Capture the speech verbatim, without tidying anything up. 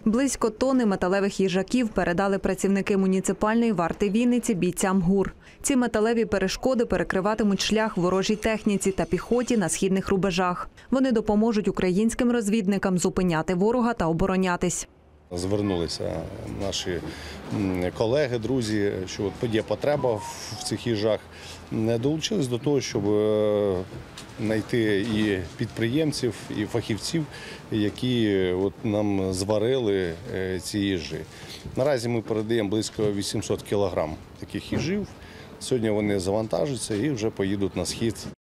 Близько тонни металевих їжаків передали працівники муніципальної варти Вінниці бійцям ГУР. Ці металеві перешкоди перекриватимуть шлях ворожій техніці та піхоті на східних рубежах. Вони допоможуть українським розвідникам зупиняти ворога та оборонятись. Звернулися наші колеги, друзі, що от є потреба в цих їжах. Долучились до того, щоб знайти і підприємців, і фахівців, які от нам зварили ці їжі. Наразі ми передаємо близько вісімсот кілограм таких їжів. Сьогодні вони завантажаться і вже поїдуть на схід.